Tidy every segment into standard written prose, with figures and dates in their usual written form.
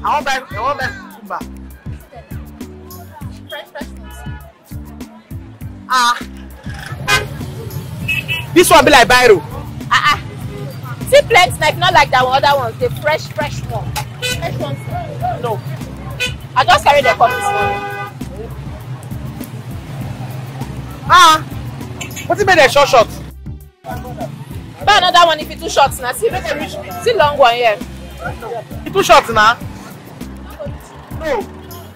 I want buy cucumber. Fresh. This one be like Biro. See plenty knife, not like that one, other ones. The fresh one. Fresh ones. No. I just carried the cup this morning. What's it made a short? Buy another one if it's too short now. See long one here. It's too short now. No.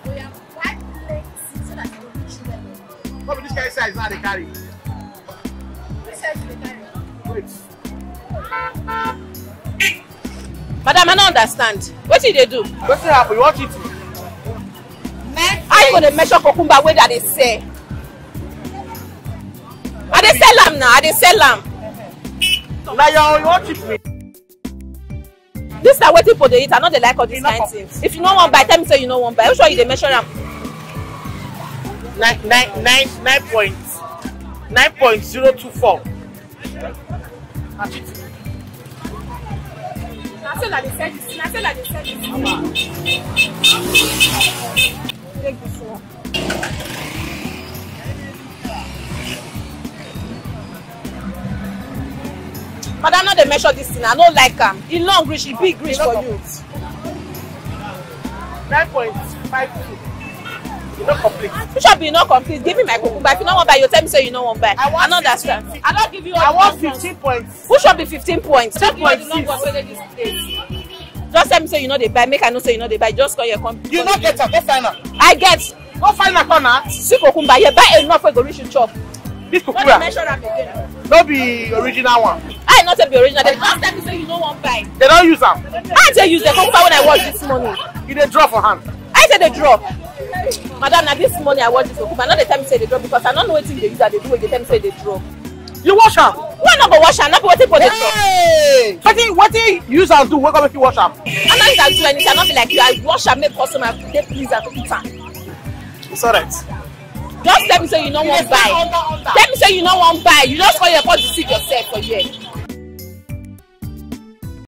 What this guy size now they carry? Which size they carry? Wait. Madam, I don't understand. What did they do? What's happen? You want it? How you gonna measure cucumber where that they say? I they sell them now. I they sell them. Now you want it me? This is what people they eat. I know they like all these kind of things. If you know one buy, tell me say you know one buy. I'm sure you they measure them. 9.024. I say like they said this. Take this one. But I know they measure this thing. I don't like them. It's long reach, it's big reach for you. 9.52. You not complete. You should be not complete. Give me my cucumber. If you don't want buy, you tell me say you don't want buy. I don't understand. I don't give you all. I want 15 points. Who should be 15 points? 2.6. Just tell me say you know they buy. Make I know say you know they buy. Just call your company. You not get her. Go find her. I get. Go find her corner. See cucumber. You buy enough for go reach you chop. This Not cucumber. measure them again. No be original one. I not say be original. They just tell me say you know one buy. They don't use them. I say use the cucumber when I watch this morning. You dey draw for hand. I say they drop. Madam, now this morning I watch this cucumber. Not the time say they drop because I don't know what thing they use that they do. They tell me say they drop. You wash them. Why not go wash them? Not be waiting for the drop. Hey! What you use and do? What make you wash them? I'm not going to do anything. I'm not be like you. I wash and make customer they please and eat them. It's alright. Just tell me say you know one buy. Tell me say you know one buy. You just call your pot to deceive yourself for here.